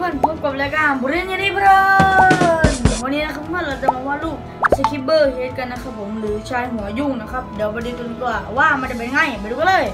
พื่อนพบกับรายการบริเวณนี้เพื่อนวันนี้นะครับเพื่อนเราจะมาวาดรูปสคิปเบอร์เฮดกันนะครับผมหรือชายหัวยุ่งนะครับเดี๋ยวไปดูกันดีกว่ามันจะเป็นไงไปดูกันเลย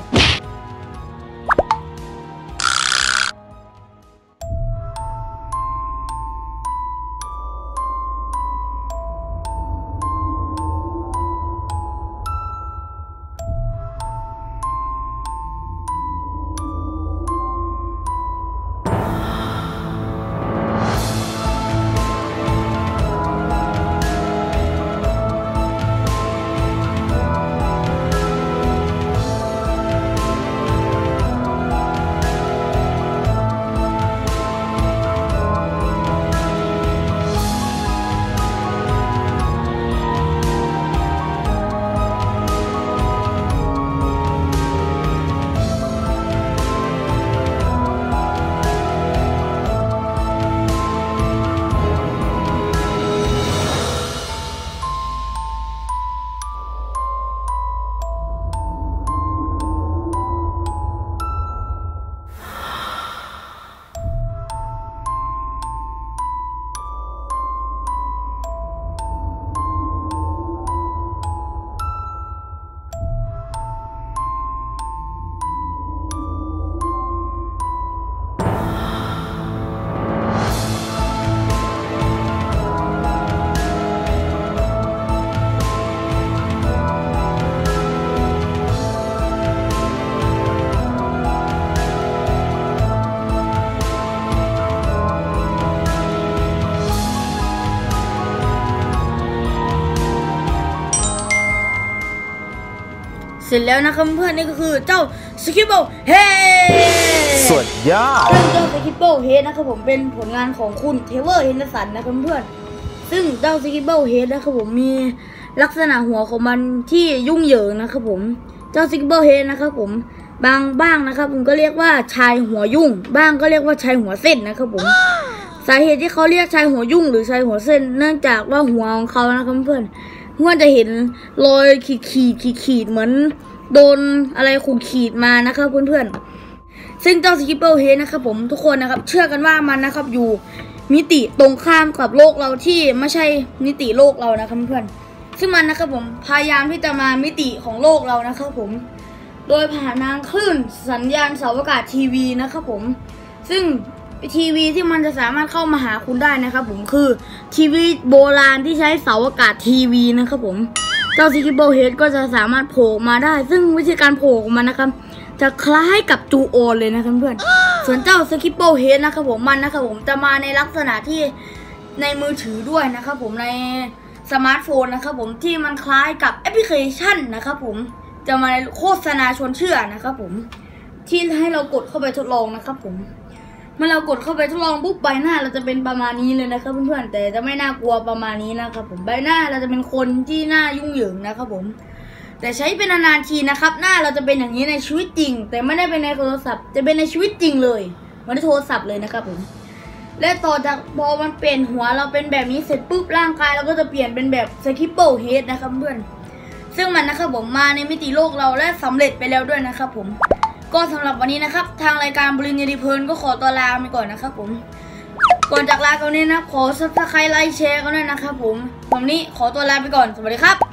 เสร็จแล้วนะครับเพื่อนนี่ก็คือเจ้าสคิปเปิลเฮดสุดยอดเจ้าสคิปเปิลเฮดนะครับผมเป็นผลงานของคุณเทเวอร์เฮนเดอร์สันนะครับเพื่อนซึ่งเจ้าสคิปเปิลเฮดนะครับผมมีลักษณะหัวของมันที่ยุ่งเหยิงนะครับผมเจ้าสคิปเปิลเฮดนะครับผมบ้างนะครับผมก็เรียกว่าชายหัวยุ่งบ้างก็เรียกว่าชายหัวเส้นนะครับผมสาเหตุที่เขาเรียกชายหัวยุ่งหรือชายหัวเส้นเนื่องจากว่าหัวของเขานะครับเพื่อนจะเห็นรอยขีดเหมือนโดนอะไรขูดขีดมานะครับเพื่อนๆซึ่งเจ้าสคิปเปิลเฮดนะครับผมทุกคนนะครับเชื่อกันว่ามันนะครับอยู่มิติตรงข้ามกับโลกเราที่ไม่ใช่มิติโลกเรานะครับเพื่อนซึ่งมันนะครับผมพยายามที่จะมามิติของโลกเรานะครับผมโดยผ่านทางคลื่นสัญญาณเสาอากาศทีวีนะครับผมซึ่งทีวีที่มันจะสามารถเข้ามาหาคุณได้นะครับผมคือทีวีโบราณที่ใช้เสาอากาศทีวีนะครับผมเจ้าสคิปเปิลเฮดก็จะสามารถโผล่มาได้ซึ่งวิธีการโผล่ของมันนะครับจะคล้ายกับจูโอนเลยนะครับเพื่อนส่วนเจ้าสคิปเปิลเฮดนะครับผมมันนะครับผมจะมาในลักษณะที่ในมือถือด้วยนะครับผมในสมาร์ทโฟนนะครับผมที่มันคล้ายกับแอปพลิเคชันนะครับผมจะมาในโฆษณาชวนเชื่อนะครับผมที่ให้เรากดเข้าไปทดลองนะครับผมเมื่อเรากดเข้าไปทดลองปุ๊บใบหน้าเราจะเป็นประมาณนี้เลยนะครับเพื่อนๆแต่จะไม่น่ากลัวประมาณนี้นะครับผมใบหน้าเราจะเป็นคนที่หน้ายุ่งเหยิงนะครับผมแต่ใช้เป็นนานๆทีนะครับหน้าเราจะเป็นอย่างนี้ในชีวิตจริงแต่ไม่ได้เป็นในโทรศัพท์จะเป็นในชีวิตจริงเลยไม่ได้โทรศัพท์เลยนะครับผมและต่อจากพอมันเปลี่ยนหัวเราเป็นแบบนี้เสร็จปุ๊บร่างกายเราก็จะเปลี่ยนเป็นแบบสคิปเปิลเฮดนะครับเพื่อนซึ่งมันนะครับผมมาในมิติโลกเราและสำเร็จไปแล้วด้วยนะครับผมก็สำหรับวันนี้นะครับทางรายการบริเวณนี้เพลินก็ขอตัวลาไปก่อนนะครับผมก่อนจากลากันนี้นะขอซับสไครต์ไลค์แชร์กันด้วยนะครับผมวันนี้ขอตัวลาไปก่อนสวัสดีครับ